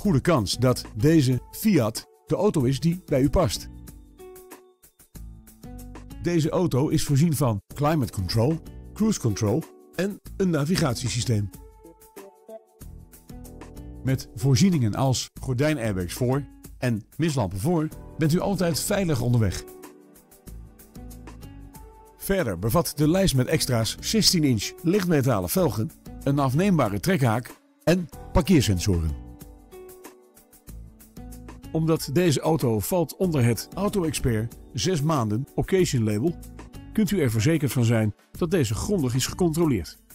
goede kans dat deze Fiat de auto is die bij u past. Deze auto is voorzien van climate control, cruise control en een navigatiesysteem. Met voorzieningen als gordijnairbags voor en mislampen voor bent u altijd veilig onderweg. Verder bevat de lijst met extra's 16-inch lichtmetalen velgen, een afneembare trekhaak en parkeersensoren. Omdat deze auto valt onder het Auto Expert 6 maanden Occasion label, kunt u er verzekerd van zijn dat deze grondig is gecontroleerd.